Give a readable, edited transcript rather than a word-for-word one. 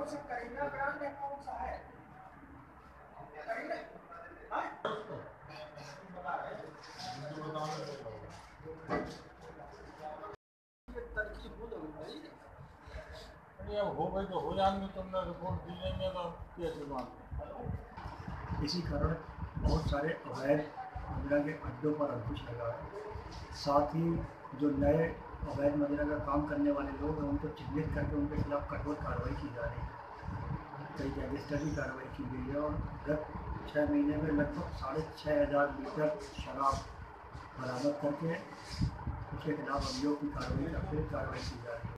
अब हो गई तो हो जाएंगे, तुमने रिपोर्ट दी जाएंगे तो कैसे बात। इसी कारण बहुत सारे अवैध मदिरा के अड्डों पर अंकुश लगा है। साथ ही जो नए अवैध मदिरा का काम करने वाले लोग हैं उनको चिन्हित करके उनके खिलाफ कठोर कार्रवाई की जा रही है। कई गैंगस्टर की कार्रवाई की गई है और गत 6 महीने में लगभग 6500 लीटर शराब बरामद करके उसके खिलाफ अभियोग की कार्रवाई की जा रही है।